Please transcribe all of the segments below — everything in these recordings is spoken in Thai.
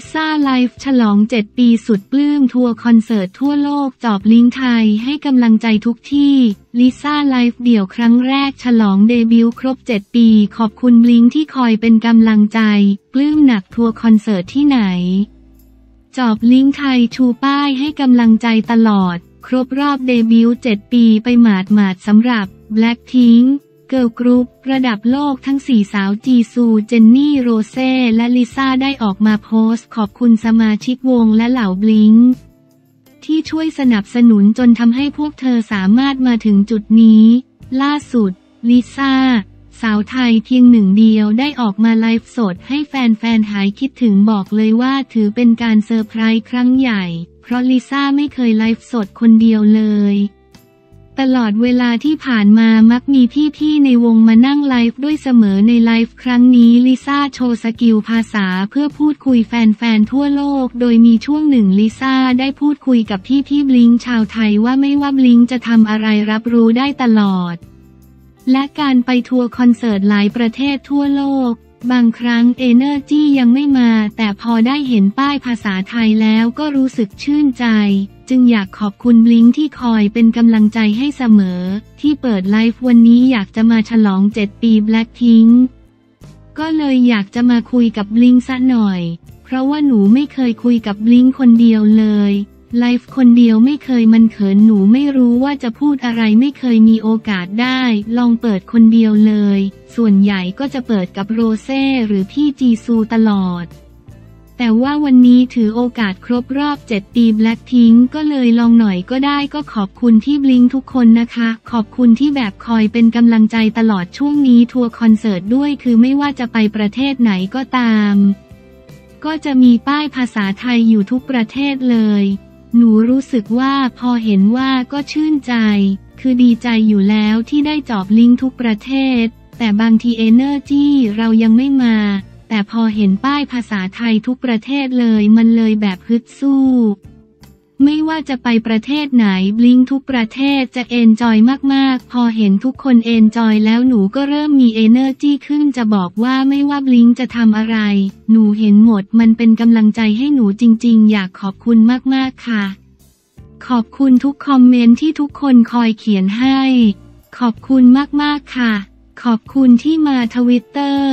ซ่าไลฟ์ฉลอง7 ปีสุดปลื้มทัวร์คอนเสิร์ตทั่วโลกจอบลิงก์ไทยให้กำลังใจทุกที่ลิซ่าไลฟ์เดี่ยวครั้งแรกฉลองเดบิวต์ครบ7 ปีขอบคุณลิงก์ที่คอยเป็นกำลังใจปลื้มหนักทัวร์คอนเสิร์ตที่ไหนจอบลิงก์ไทยชูป้ายให้กำลังใจตลอดครบรอบเดบิวต์7 ปีไปหมาดสำหรับ Blackpinkเกิร์ลกรุ๊ประดับโลกทั้ง4 สาวจีซูเจนนี่โรเซ่และลิซ่าได้ออกมาโพสต์ขอบคุณสมาชิกวงและเหล่าบลิงก์ที่ช่วยสนับสนุนจนทำให้พวกเธอสามารถมาถึงจุดนี้ล่าสุดลิซ่าสาวไทยเพียงหนึ่งเดียวได้ออกมาไลฟ์สดให้แฟนๆหายคิดถึงบอกเลยว่าถือเป็นการเซอร์ไพรส์ครั้งใหญ่เพราะลิซ่าไม่เคยไลฟ์สดคนเดียวเลยตลอดเวลาที่ผ่านมามักมีพี่ๆในวงมานั่งไลฟ์ด้วยเสมอในไลฟ์ครั้งนี้ลิซ่าโชว์สกิลภาษาเพื่อพูดคุยแฟนๆทั่วโลกโดยมีช่วงหนึ่งลิซ่าได้พูดคุยกับพี่บลิงก์ชาวไทยว่าไม่ว่าบลิงก์จะทำอะไรรับรู้ได้ตลอดและการไปทัวร์คอนเสิร์ตหลายประเทศทั่วโลกบางครั้งเอเนอร์จี้ยังไม่มาแต่พอได้เห็นป้ายภาษาไทยแล้วก็รู้สึกชื่นใจจึงอยากขอบคุณบลิงก์ที่คอยเป็นกำลังใจให้เสมอที่เปิดไลฟ์วันนี้อยากจะมาฉลอง7 ปี Blackpink ก็เลยอยากจะมาคุยกับบลิงก์ซะหน่อยเพราะว่าหนูไม่เคยคุยกับบลิงก์คนเดียวเลยไลฟ์คนเดียวไม่เคยมันเขินหนูไม่รู้ว่าจะพูดอะไรไม่เคยมีโอกาสได้ลองเปิดคนเดียวเลยส่วนใหญ่ก็จะเปิดกับโรเซ่หรือพี่จีซูตลอดแต่ว่าวันนี้ถือโอกาสครบรอบ7 ปี Blackpink ก็เลยลองหน่อยก็ได้ก็ขอบคุณที่บลิงก์ทุกคนนะคะขอบคุณที่แบบคอยเป็นกำลังใจตลอดช่วงนี้ทัวร์คอนเสิร์ตด้วยคือไม่ว่าจะไปประเทศไหนก็ตามก็จะมีป้ายภาษาไทยอยู่ทุกประเทศเลยหนูรู้สึกว่าพอเห็นว่าก็ชื่นใจคือดีใจอยู่แล้วที่ได้จอบลิงก์ทุกประเทศแต่บางทีเอเนอร์จี้เรายังไม่มาแต่พอเห็นป้ายภาษาไทยทุกประเทศเลยมันเลยแบบฮึดสู้ไม่ว่าจะไปประเทศไหนบลิงก์ทุกประเทศจะเอนจอยมากๆพอเห็นทุกคนเอนจอยแล้วหนูก็เริ่มมีเอเนอร์จี้ขึ้นจะบอกว่าไม่ว่าบลิงก์จะทำอะไรหนูเห็นหมดมันเป็นกำลังใจให้หนูจริงๆอยากขอบคุณมากๆค่ะขอบคุณทุกคอมเมนต์ที่ทุกคนคอยเขียนให้ขอบคุณมากๆค่ะขอบคุณที่มาทวิตเตอร์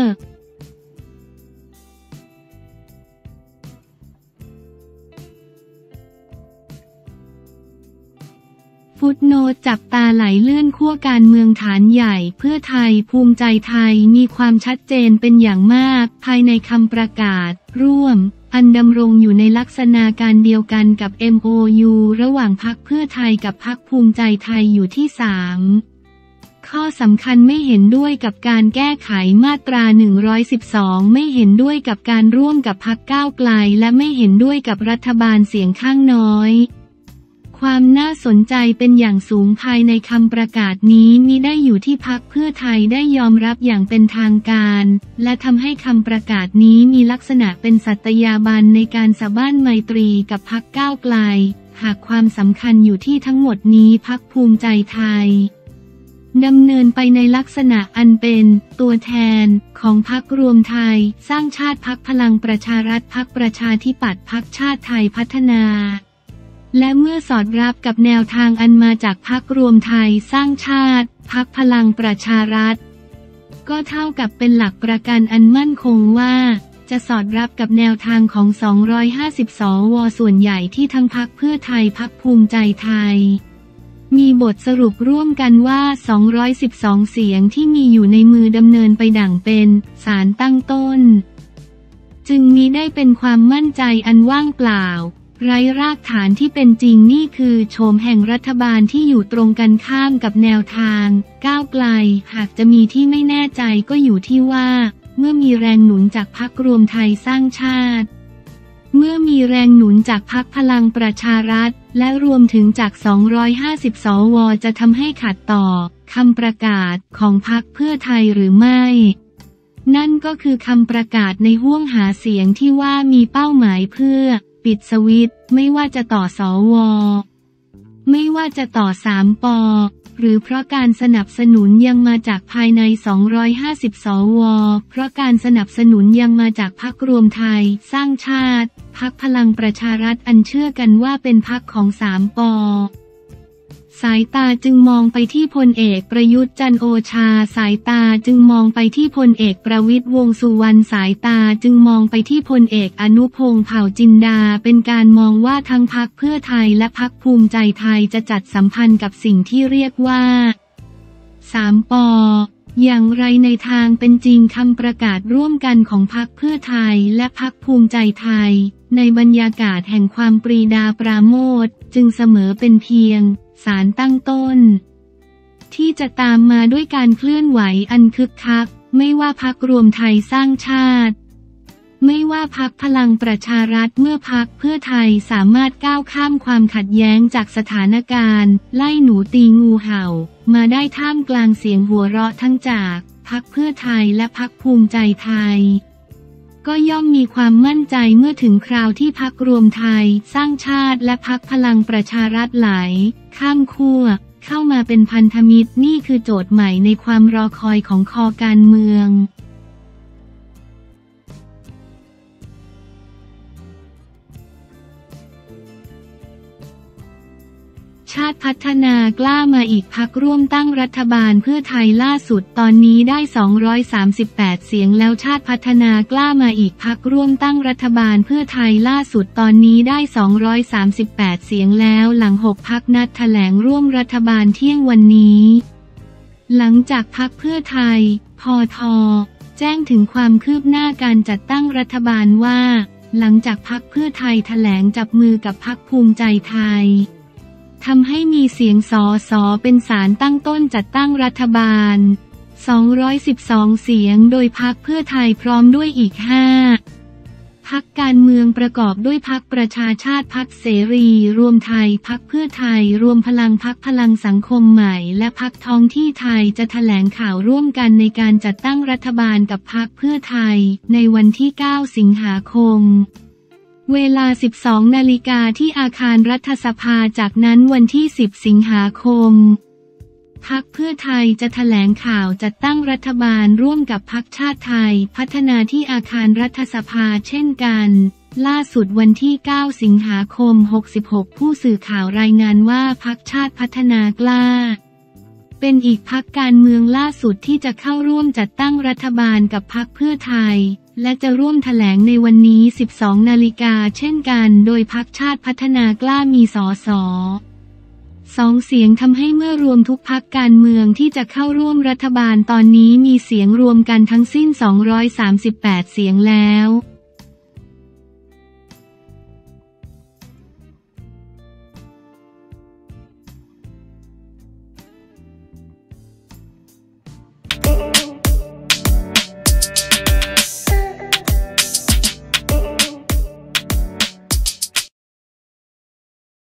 ฟุตโนตจับตาไหลเลื่อนขั้วการเมืองฐานใหญ่เพื่อไทยภูมิใจไทยมีความชัดเจนเป็นอย่างมากภายในคำประกาศร่วมอันดำรงอยู่ในลักษณะการเดียวกันกับ MOU ระหว่างพรรคเพื่อไทยกับพรรคภูมิใจไทยอยู่ที่ 3 ข้อสำคัญไม่เห็นด้วยกับการแก้ไขมาตรา112ไม่เห็นด้วยกับการร่วมกับพรรคก้าวไกลและไม่เห็นด้วยกับรัฐบาลเสียงข้างน้อยความน่าสนใจเป็นอย่างสูงภายในคำประกาศนี้มิได้อยู่ที่พรรคเพื่อไทยได้ยอมรับอย่างเป็นทางการและทำให้คำประกาศนี้มีลักษณะเป็นสัตยาบันในการสะบ้านไมตรีกับพรรคก้าวไกลหากความสำคัญอยู่ที่ทั้งหมดนี้พรรคภูมิใจไทยดำเนินไปในลักษณะอันเป็นตัวแทนของพรรครวมไทยสร้างชาติพรรคพลังประชารัฐพรรคประชาธิปัตย์พรรคชาติไทยพัฒนาและเมื่อสอดรับกับแนวทางอันมาจากพรรครวมไทยสร้างชาติพรรคพลังประชารัฐก็เท่ากับเป็นหลักประกันอันมั่นคงว่าจะสอดรับกับแนวทางของ250 สว.ส่วนใหญ่ที่ทั้งพรรคเพื่อไทยพรรคภูมิใจไทยมีบทสรุปร่วมกันว่า212 เสียงที่มีอยู่ในมือดำเนินไปดั่งเป็นศาลตั้งต้นจึงมิได้เป็นความมั่นใจอันว่างเปล่าไร้รากฐานที่เป็นจริงนี่คือโฉมแห่งรัฐบาลที่อยู่ตรงกันข้ามกับแนวทางก้าวไกลหากจะมีที่ไม่แน่ใจก็อยู่ที่ว่าเมื่อมีแรงหนุนจากพรรครวมไทยสร้างชาติเมื่อมีแรงหนุนจากพรรคพลังประชารัฐและรวมถึงจาก250 สว.จะทำให้ขัดต่อคำประกาศของพรรคเพื่อไทยหรือไม่นั่นก็คือคำประกาศในห้วงหาเสียงที่ว่ามีเป้าหมายเพื่อปิดสวิตช์ไม่ว่าจะต่อสว.ไม่ว่าจะต่อ3 ป. หรือเพราะการสนับสนุนยังมาจากภายใน250สวเพราะการสนับสนุนยังมาจากพรรครวมไทยสร้างชาติพรรคพลังประชารัฐอันเชื่อกันว่าเป็นพรรคของ3 ป.สายตาจึงมองไปที่พลเอกประยุทธ์จันทร์โอชาสายตาจึงมองไปที่พลเอกประวิตรวงษ์สุวรรณสายตาจึงมองไปที่พลเอกอนุพงษ์เผ่าจินดาเป็นการมองว่าทั้งพรรคเพื่อไทยและพรรคภูมิใจไทยจะจัดสัมพันธ์กับสิ่งที่เรียกว่า3 ป.อย่างไรในทางเป็นจริงคำประกาศร่วมกันของพรรคเพื่อไทยและพรรคภูมิใจไทยในบรรยากาศแห่งความปรีดาปราโมทย์จึงเสมอเป็นเพียงสารตั้งต้นที่จะตามมาด้วยการเคลื่อนไหวอันคึกคักไม่ว่าพรรครวมไทยสร้างชาติไม่ว่าพรรคพลังประชารัฐเมื่อพรรคเพื่อไทยสามารถก้าวข้ามความขัดแย้งจากสถานการณ์ไล่หนูตีงูเห่ามาได้ท่ามกลางเสียงหัวเราะทั้งจากพรรคเพื่อไทยและพรรคภูมิใจไทยก็ย่อมมีความมั่นใจเมื่อถึงคราวที่พรรครวมไทยสร้างชาติและพรรคพลังประชารัฐไหลข้ามขั้วเข้ามาเป็นพันธมิตรนี่คือโจทย์ใหม่ในความรอคอยของคอการเมืองชาติพัฒนากล้ามาอีกพรรคร่วมตั้งรัฐบาลเพื่อไทยล่าสุดตอนนี้ได้238เสียงแล้วชาติพัฒนากล้ามาอีกพรรคร่วมตั้งรัฐบาลเพื่อไทยล่าสุดตอนนี้ได้238เสียงแล้วหลัง6พรรคนัดแถลงร่วมรัฐบาลเที่ยงวันนี้หลังจากพรรคเพื่อไทยพท.แจ้งถึงความคืบหน้าการจัดตั้งรัฐบาลว่าหลังจากพรรคเพื่อไทยแถลงจับมือกับพรรคภูมิใจไทยทำให้มีเสียงส.ส.เป็นสารตั้งต้นจัดตั้งรัฐบาล212เสียงโดยพรรคเพื่อไทยพร้อมด้วยอีก5พรรคการเมืองประกอบด้วยพรรคประชาชาติพรรคเสรีรวมไทยพรรคเพื่อไทยรวมพลังพรรคพลังสังคมใหม่และพรรคท้องที่ไทยจะแถลงข่าวร่วมกันในการจัดตั้งรัฐบาลกับพรรคเพื่อไทยในวันที่9สิงหาคมเวลา 12 นาฬิกาที่อาคารรัฐสภาจากนั้นวันที่10สิงหาคมพรรคเพื่อไทยจะแถลงข่าวจัดตั้งรัฐบาลร่วมกับพรรคชาติไทยพัฒนาที่อาคารรัฐสภาเช่นกันล่าสุดวันที่9สิงหาคม66ผู้สื่อข่าวรายงานว่าพรรคชาติพัฒนากล้าเป็นอีกพรรคการเมืองล่าสุดที่จะเข้าร่วมจัดตั้งรัฐบาลกับพรรคเพื่อไทยและจะร่วมแถลงในวันนี้ 12 นาฬิกาเช่นกันโดยพรรคชาติพัฒนากล้ามีส.ส. 2เสียงทำให้เมื่อรวมทุกพรรคการเมืองที่จะเข้าร่วมรัฐบาลตอนนี้มีเสียงรวมกันทั้งสิ้น238เสียงแล้ว